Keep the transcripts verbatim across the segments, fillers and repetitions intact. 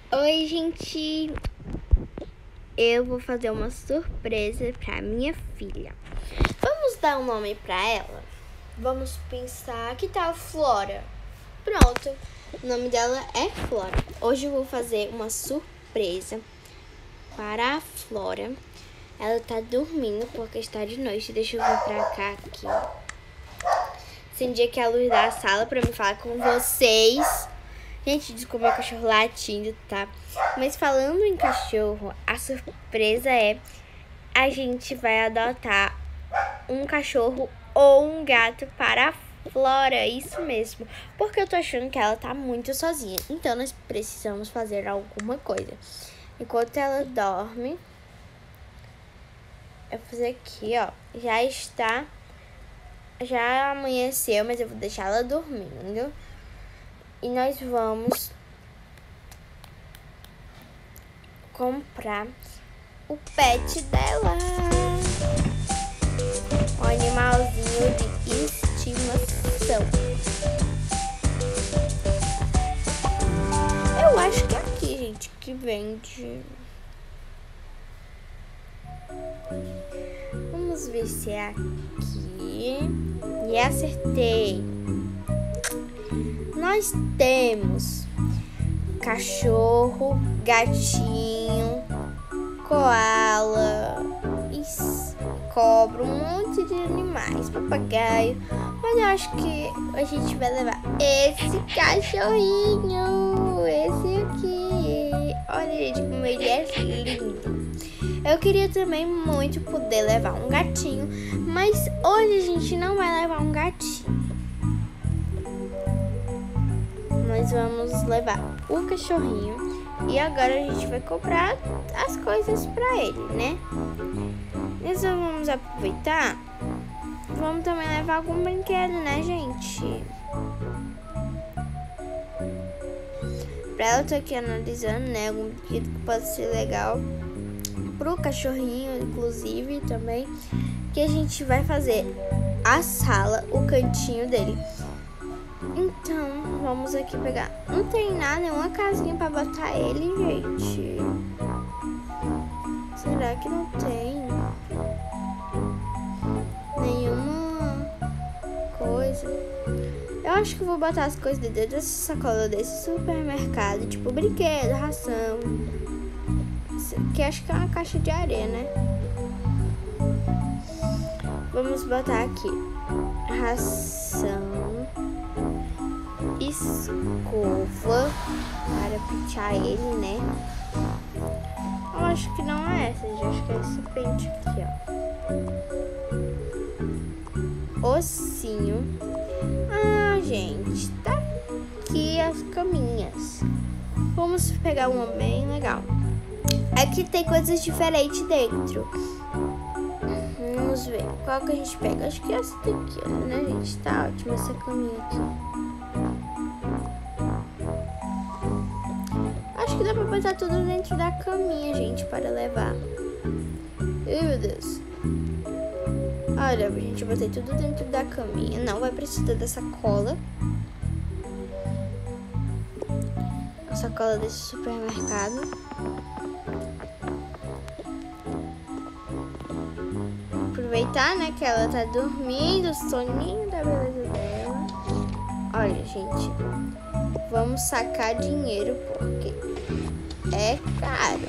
Oi, gente! Eu vou fazer uma surpresa pra minha filha. Vamos dar um nome pra ela? Vamos pensar, que tal Flora? Pronto, o nome dela é Flora. Hoje eu vou fazer uma surpresa para a Flora. Ela tá dormindo porque está de noite. Deixa eu vir pra cá aqui. Acendi aqui a luz da sala pra me falar com vocês. Gente, desculpa meu cachorro latindo, tá? Mas falando em cachorro, a surpresa é a gente vai adotar um cachorro ou um gato para a Flora, isso mesmo. Porque eu tô achando que ela tá muito sozinha. Então nós precisamos fazer alguma coisa. Enquanto ela dorme, eu vou fazer aqui, ó. Já está, já amanheceu, mas eu vou deixar ela dormindo. E nós vamos comprar o pet dela. Um animalzinho de estimação. Eu acho que é aqui, gente, que vende. Vamos ver se é aqui. E acertei. Nós temos cachorro, gatinho, koala, cobra, um monte de animais, papagaio. Mas eu acho que a gente vai levar esse cachorrinho, esse aqui. Olha, gente, como ele é lindo. Eu queria também muito poder levar um gatinho, mas hoje a gente não vai levar um gatinho. Nós vamos levar o cachorrinho e agora a gente vai comprar as coisas pra ele, né? Nós vamos aproveitar. Vamos também levar algum brinquedo, né, gente? Pra ela, eu tô aqui analisando, né? Algum brinquedo que pode ser legal pro cachorrinho, inclusive, também. Que a gente vai fazer a sala, o cantinho dele. Então, vamos aqui pegar. Não tem nada, nenhuma casinha pra botar ele, gente. Será que não tem? Nenhuma coisa. Eu acho que eu vou botar as coisas dentro dessa sacola desse supermercado. Tipo, brinquedo, ração. Que acho que é uma caixa de areia, né? Vamos botar aqui. Ração. Escova para pentear ele, né? Eu acho que não é essa, gente. Acho que é esse pente aqui, ó. Ossinho. Ah, gente, tá aqui as caminhas. Vamos pegar uma bem legal. Aqui tem coisas diferentes dentro. Vamos ver qual que a gente pega. Acho que é essa daqui, né, gente? Tá ótima essa caminha aqui. Acho que dá pra botar tudo dentro da caminha, gente, para levar. Ai, meu Deus. Olha, gente, eu botei tudo dentro da caminha. Não vai precisar da sacola. A sacola desse supermercado. Aproveitar, né, que ela tá dormindo, soninho da beleza dela. Olha, gente, vamos sacar dinheiro porque é caro.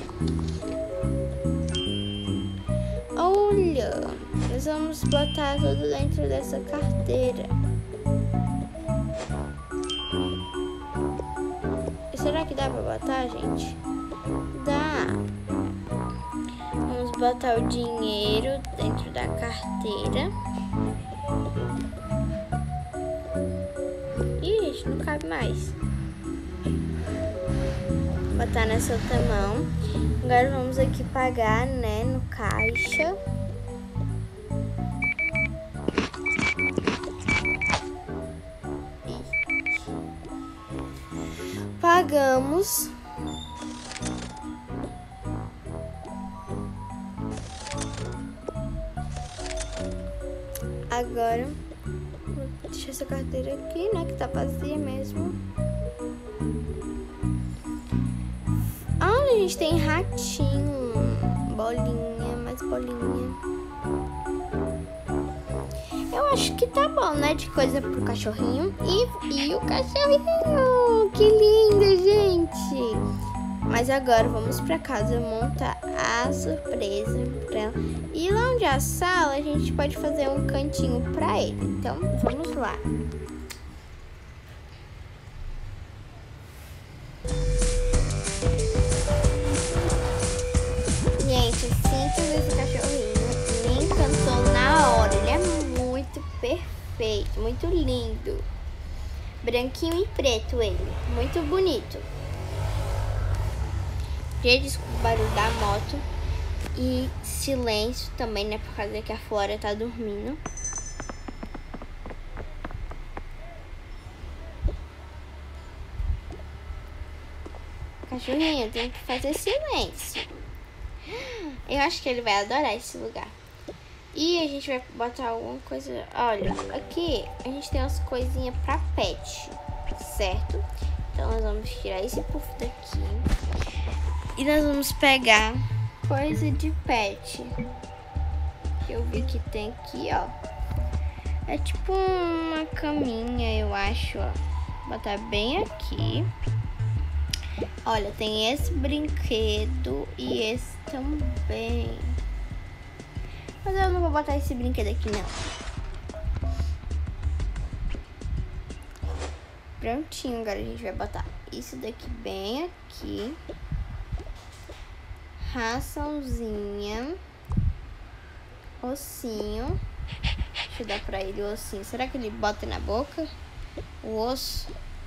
Olha, nós vamos botar tudo dentro dessa carteira. E será que dá pra botar, gente? Dá. Vamos botar o dinheiro dentro da carteira. Ih, gente, não cabe mais. Vou botar nessa outra mão. Agora vamos aqui pagar, né, no caixa. Pagamos. Agora, vou deixar essa carteira aqui, né, que tá vazia mesmo. gente tem ratinho, bolinha, mais bolinha. Eu acho que tá bom, né? De coisa pro cachorrinho. E, e o cachorrinho! Que lindo, gente! Mas agora vamos pra casa montar a surpresa pra ela. E lá onde é a sala, a gente pode fazer um cantinho pra ele. Então, vamos lá. Gente, sinto esse cachorrinho me encantou na hora. Ele é muito perfeito, muito lindo. Branquinho e preto ele, muito bonito. Gente, desculpa o barulho da moto. E silêncio também, né? Por causa que a Flora tá dormindo. Cachorrinho, tem que fazer silêncio. Eu acho que ele vai adorar esse lugar. E a gente vai botar alguma coisa. Olha, aqui a gente tem umas coisinhas pra pet, certo? Então nós vamos tirar esse puff daqui. E nós vamos pegar coisa de pet. Que eu vi que tem aqui, ó. É tipo uma caminha, eu acho, ó. Vou botar bem aqui. Olha, tem esse brinquedo e esse também. Mas eu não vou botar esse brinquedo aqui, não. Prontinho, agora a gente vai botar isso daqui bem aqui. Raçãozinha. Ossinho. Deixa eu dar pra ele o ossinho. Será que ele bota na boca o osso?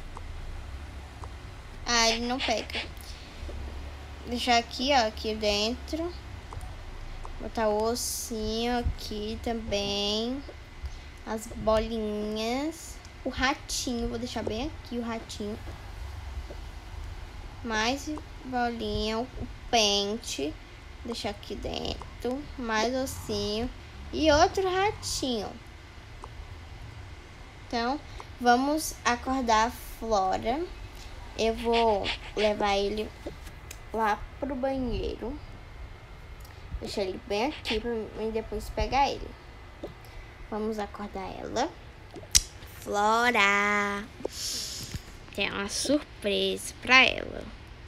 Ah, ele não pega. Deixar aqui, ó, aqui dentro. Botar o ossinho aqui também. As bolinhas. O ratinho, vou deixar bem aqui o ratinho. Mais bolinha, o pente. Deixar aqui dentro. Mais ossinho. E outro ratinho. Então, vamos acordar a Flora. Eu vou levar ele lá pro banheiro. Deixar ele bem aqui pra mim depois pegar ele. Vamos acordar ela. Flora! Tem uma surpresa pra ela.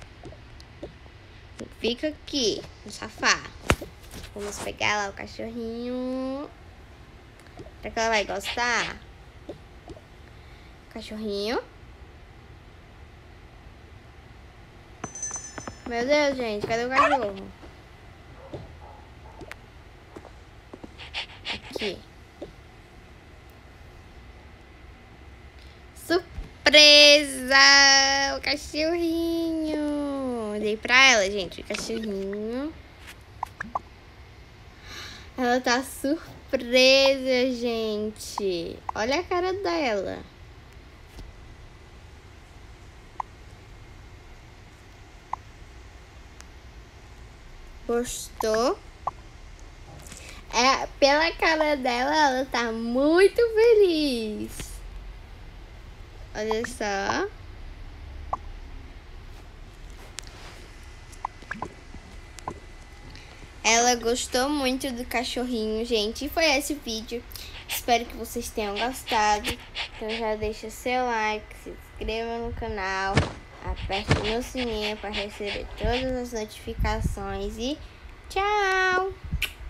Fica aqui no sofá. Vamos pegar lá o cachorrinho. Será que ela vai gostar? Cachorrinho. Meu Deus, gente, cadê o cachorro? Aqui. Surpresa! O cachorrinho. Dei pra ela, gente, o cachorrinho. Ela tá surpresa, gente. Olha a cara dela. Gostou? É, pela cara dela, ela tá muito feliz. Olha só. Ela gostou muito do cachorrinho, gente. E foi esse o vídeo. Espero que vocês tenham gostado. Então já deixa seu like, se inscreva no canal. Aperte no sininho para receber todas as notificações e tchau!